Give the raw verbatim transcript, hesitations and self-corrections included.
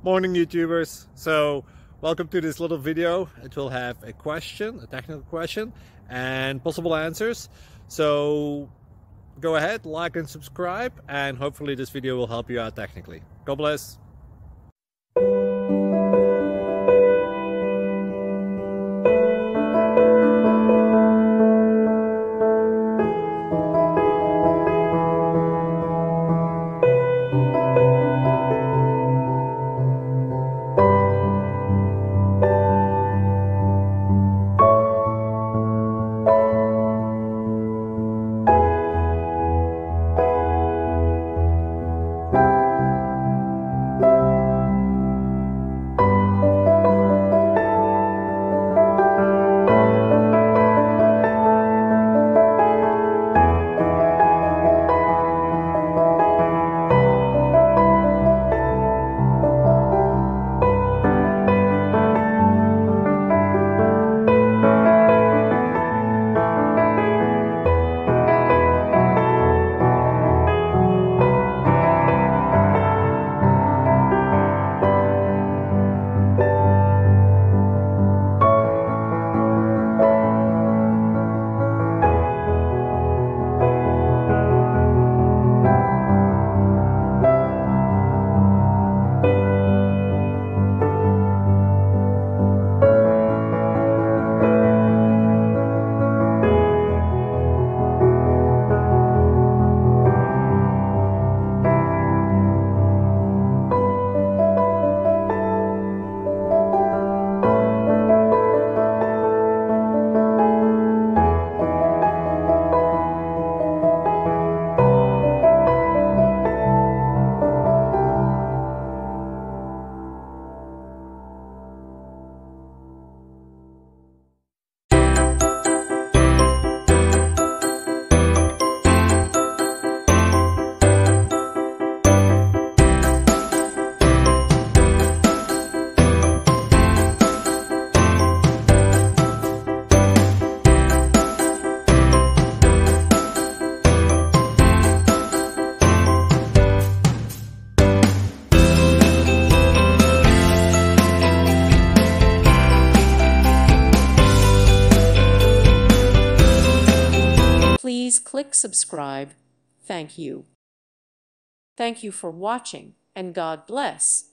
Morning YouTubers. So welcome to this little video. It will have a question, a technical question, and possible answers. So go ahead, like and subscribe, and hopefully this video will help you out technically. God bless. Please click subscribe. Thank you. Thank you for watching, and God bless.